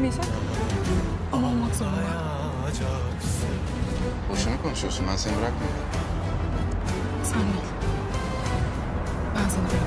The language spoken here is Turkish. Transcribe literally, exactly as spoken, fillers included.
olmayacak. Ama olmak zorunda. Boşuna konuşuyorsun. Ben seni bırakmıyorum. Sen değil. Ben seni bırakmam.